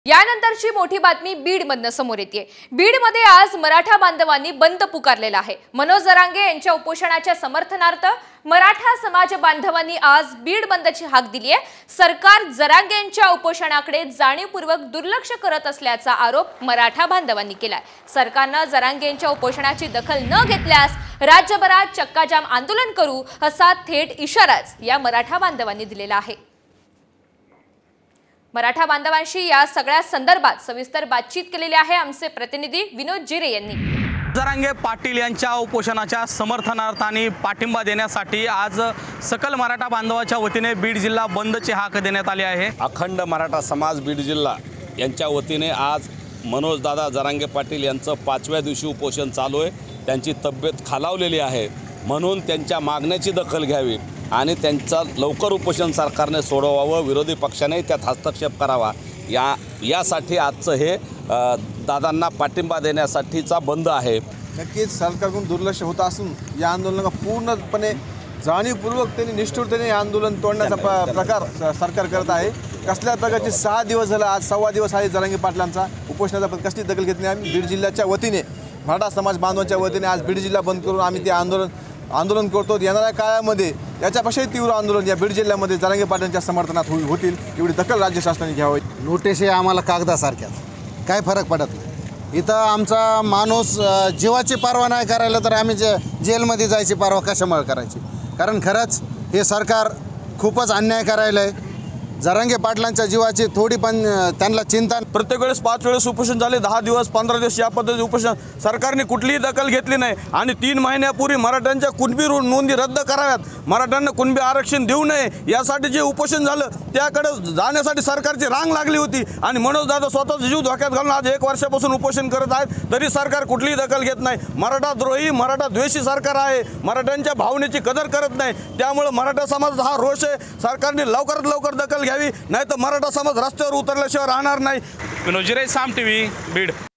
यानंतरची मोठी बातमी बीडमधनं समोर येते। बीडमध्ये आज मराठा बांधवांनी बंद पुकारलेला आहे। मनोज जरांगे यांच्या उपोषणाच्या समर्थनार्थ मराठा समाज बांधवांनी आज बीड बंदची हाक दिली आहे। सरकार जरांगे यांच्या उपोषणाकडे जाणीवपूर्वक दुर्लक्ष करत असल्याचा आरोप मराठा बांधवांनी केलाय। सरकारने जरांगे यांच्या उपोषणाची दखल न घेतल्यास राज्यभरात चक्काजाम आंदोलन करू असा थेट इशाराच या मराठा बांधवांनी दिलेला आहे। मराठा बांधवांशी या सगळ्या संदर्भात सविस्तर बातचीत केलेली आहे आमचे प्रतिनिधी विनोद जिरे यांनी। जरांगे पाटील यांच्या उपोषणाच्या समर्थनार्थ आणि पाठिंबा देण्यासाठी आज सकल मराठा बांधवाच्या वतीने बीड जिल्हा बंदची हाक देण्यात आली आहे। अखंड मराठा समाज बीड जिल्हा यांच्या वतीने आज मनोज दादा जरांगे पाटील यांचं 5व्या दिवशी उपोषण चालू आहे। त्यांची तब्येत खालावलेली आहे, म्हणून त्यांच्या मागण्याची दखल घ्यावी आणि त्यांचा लवकर उपोषण सरकारने सोडवावं, विरोधी पक्षाने त्यात हस्तक्षेप करावा यासाठी आजचं हे दादांना पाठिंबा देण्यासाठीचा बंद आहे। नक्कीच सरकारकडून दुर्लक्ष होत असून या आंदोलनाला पूर्णपणे जाणीवपूर्वक त्यांनी निष्ठुरतेने आंदोलन तोडण्याचा प्रकार सरकार करत आहे। कसल्या प्रकारचे 6 दिवस झाला, आज 6वा दिवस आहे जरांगे पाटलांचा उपोषणाचा, पण कसली दखल घेतली आम्ही बीड जिल्ह्याच्या वतीने मराठा समाज बांधवांच्या वतीने आज बीड जिल्हा बंद करून आम्ही ते आंदोलन करतो। येणाऱ्या काळामध्ये याच्यापेक्षाही तीव्र आंदोलन या बीड जिल्ह्यामध्ये जरांगे पाटलांच्या समर्थनात होतील, एवढी दखल राज्य शासनाने घ्यावी। नोटीस हे आम्हाला कागदासारख्याच काय फरक पडत नाही। इथं आमचा माणूस जीवाची पर्वा नाही करायला तर आम्ही जेलमध्ये जायची पर्वा कशामुळे करायची? कारण खरंच हे सरकार खूपच अन्याय करायला आहे। जरांगे पाटलांच्या जीवाची थोडी पण त्यांना चिंता। प्रत्येक वेळेस 5 वेळेस उपोषण झाले, 10 दिवस 15 दिवस या पद्धतीचे उपोषण सरकारने कुठलीही दखल घेतली नाही आणि 3 महिन्यापूर्वी मराठ्यांच्या कुणबी नोंदी रद्द कराव्यात, मराठ्यांना कुणबी आरक्षण देऊ नये यासाठी जे उपोषण झालं त्याकडे जाण्यासाठी सरकारची रांग लागली होती आणि मनोज दादा स्वतःचा जीव धोक्यात घालून आज 1 वर्षापासून उपोषण करत आहेत, तरी सरकार कुठलीही दखल घेत नाही। मराठा द्रोही, मराठा द्वेषी सरकार आहे, मराठ्यांच्या भावनेची कदर करत नाही। त्यामुळे मराठा समाजाचा हा रोष आहे, सरकारने लवकरात लवकर दखल घ्यावी, नाही तर मराठा समाज रस्त्यावर उतरल्याशिवाय राहणार नाही। विनोद जिरे, साम टीव्ही, बीड।